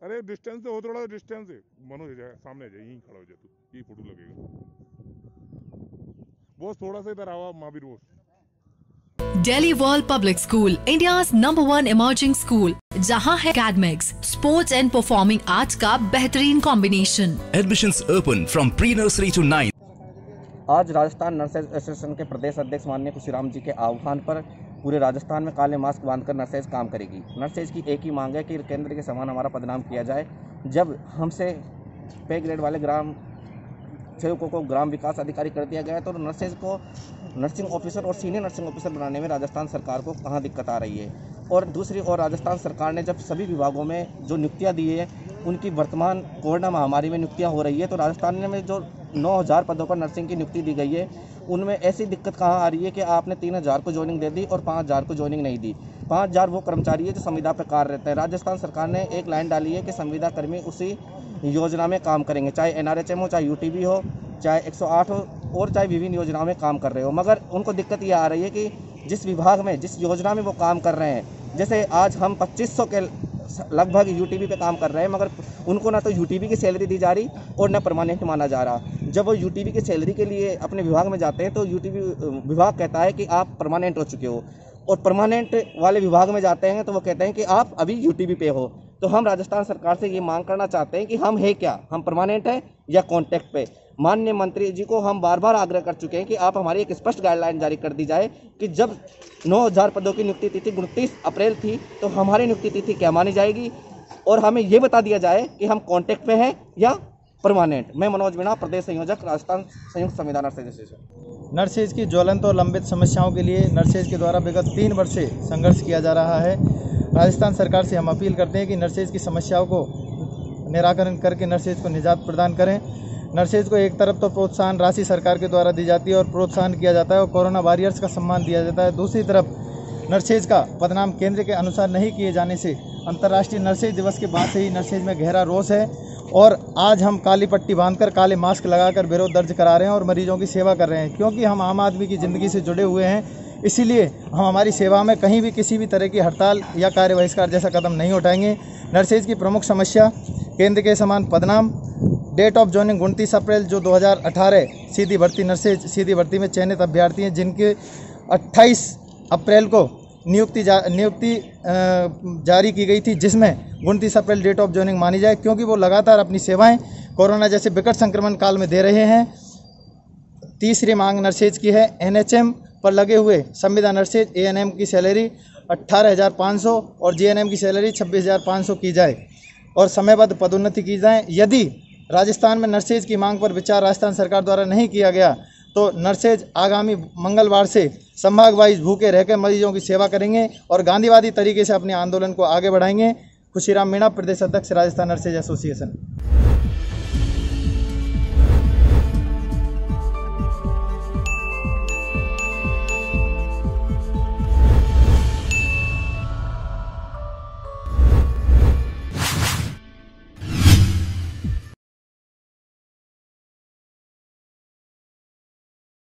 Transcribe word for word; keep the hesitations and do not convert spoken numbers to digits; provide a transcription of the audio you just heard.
अरे डिस्टेंस से हो, थोड़ा डिस्टेंस से मनोज है सामने जाए, यहीं खड़ा हो जाए, तू यही फोटो लगेगा बॉस, थोड़ा सा इधर आवा Mahavir boss. Delhi World Public School, India's number one emerging school, जहां है academics, sports and performing arts का बेहतरीन combination. Admissions open from pre-nursery to ninth. आज राजस्थान नर्सेज एसोसिएशन के प्रदेश अध्यक्ष माननीय खुशीराम जी के आह्वान पर पूरे राजस्थान में काले मास्क बांधकर नर्सेज काम करेगी। नर्सेज की एक ही मांग है कि केंद्र के समान हमारा पदनाम किया जाए। जब हमसे पे ग्रेड वाले ग्राम सेवकों को ग्राम विकास अधिकारी कर दिया गया है, तो नर्सेज को नर्सिंग ऑफिसर और सीनियर नर्सिंग ऑफिसर बनाने में राजस्थान सरकार को कहाँ दिक्कत आ रही है। और दूसरी ओर राजस्थान सरकार ने जब सभी विभागों में जो नियुक्तियाँ दी है, उनकी वर्तमान कोरोना महामारी में नियुक्तियाँ हो रही है, तो राजस्थान में जो नौ हज़ार पदों पर नर्सिंग की नियुक्ति दी गई है, उनमें ऐसी दिक्कत कहाँ आ रही है कि आपने तीन हज़ार को ज्वाइनिंग दे दी और पाँच हज़ार को ज्वाइनिंग नहीं दी। पाँच हज़ार वो कर्मचारी है जो संविदा पर कार्य रहते हैं। राजस्थान सरकार ने एक लाइन डाली है कि संविदा कर्मी उसी योजना में काम करेंगे, चाहे एन आर एच एम हो, चाहे यू टी बी हो, चाहे एक सौ आठ हो और चाहे विभिन्न योजनाओं में काम कर रहे हो। मगर उनको दिक्कत ये आ रही है कि जिस विभाग में, जिस योजना में वो काम कर रहे हैं, जैसे आज हम पच्चीस सौ के लगभग यूटीबी पे काम कर रहे हैं, मगर उनको ना तो यूटीबी की सैलरी दी जा रही और ना परमानेंट माना जा रहा। जब वो यूटीबी की सैलरी के लिए अपने विभाग में जाते हैं तो यूटीबी विभाग कहता है कि आप परमानेंट हो चुके हो, और परमानेंट वाले विभाग में जाते हैं तो वो कहते हैं कि आप अभी यूटीबी पे हो। तो हम राजस्थान सरकार से ये मांग करना चाहते हैं कि हम है क्या, हम परमानेंट है या कॉन्ट्रैक्ट पे। माननीय मंत्री जी को हम बार बार आग्रह कर चुके हैं कि आप हमारी एक स्पष्ट गाइडलाइन जारी कर दी जाए कि जब नौ हज़ार पदों की नियुक्ति तिथि उनतीस अप्रैल थी, तो हमारी नियुक्ति तिथि क्या मानी जाएगी, और हमें ये बता दिया जाए कि हम कॉन्ट्रैक्ट पे हैं या परमानेंट। मैं मनोज मीणा, प्रदेश संयोजक, राजस्थान संयुक्त संविदा नर्सेज एसोसिएशन। नर्सेज की ज्वलंत और लंबित समस्याओं के लिए नर्सेज के द्वारा विगत तीन वर्ष से संघर्ष किया जा रहा है। राजस्थान सरकार से हम अपील करते हैं कि नर्सेज की समस्याओं को निराकरण करके नर्सेज को निजात प्रदान करें। नर्सेज को एक तरफ तो प्रोत्साहन राशि सरकार के द्वारा दी जाती है और प्रोत्साहन किया जाता है और कोरोना वॉरियर्स का सम्मान दिया जाता है, दूसरी तरफ नर्सेज का पदनाम केंद्र के अनुसार नहीं किए जाने से अंतर्राष्ट्रीय नर्सेज दिवस के बाद से ही नर्सेज में गहरा रोष है। और आज हम काली पट्टी बांधकर, काले मास्क लगाकर विरोध दर्ज करा रहे हैं और मरीजों की सेवा कर रहे हैं, क्योंकि हम आम आदमी की ज़िंदगी से जुड़े हुए हैं। इसीलिए हम हमारी सेवा में कहीं भी किसी भी तरह की हड़ताल या कार्य बहिष्कार जैसा कदम नहीं उठाएंगे। नर्सेज की प्रमुख समस्या केंद्र के समान पदनाम, डेट ऑफ ज्वाइनिंग उनतीस अप्रैल जो दो हज़ार अठारह सीधी भर्ती नर्सेज सीधी भर्ती में चयनित अभ्यर्थी हैं, जिनके अट्ठाईस अप्रैल को नियुक्ति जा, नियुक्ति जारी की गई थी, जिसमें उनतीस अप्रैल डेट ऑफ ज्वाइनिंग मानी जाए, क्योंकि वो लगातार अपनी सेवाएं कोरोना जैसे विकट संक्रमण काल में दे रहे हैं। तीसरी मांग नर्सेज की है, एन एच एम पर लगे हुए संविदा नर्सेज ए एन एम की सैलरी अट्ठारह हज़ार पाँच सौ और जी एन एम की सैलरी छब्बीस हज़ार पाँच सौ की जाए और समयबद्ध पदोन्नति की जाए। यदि राजस्थान में नर्सेज की मांग पर विचार राजस्थान सरकार द्वारा नहीं किया गया तो नर्सेज आगामी मंगलवार से संभाग वाइज भूखे रहकर मरीजों की सेवा करेंगे और गांधीवादी तरीके से अपने आंदोलन को आगे बढ़ाएंगे। खुशीराम मीणा, प्रदेश अध्यक्ष, राजस्थान नर्सेज एसोसिएशन।